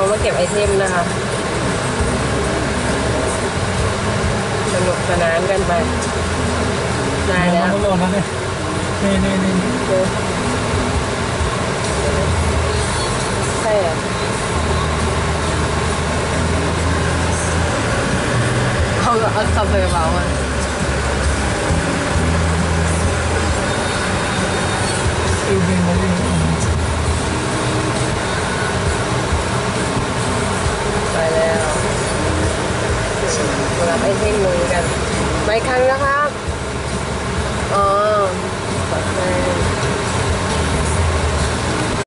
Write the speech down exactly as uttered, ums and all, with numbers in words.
มาเก็บไอเทมนะคะสนุกสนานกันไปได้แล้วหล่นแล้วเนี่ยนี่นี่นี่ใช่เหรอเอาเอาขับไปกระเป๋ามาอีกนิดนึงไปแล้วรับไอเทมมือกันไปครั้งนะครับ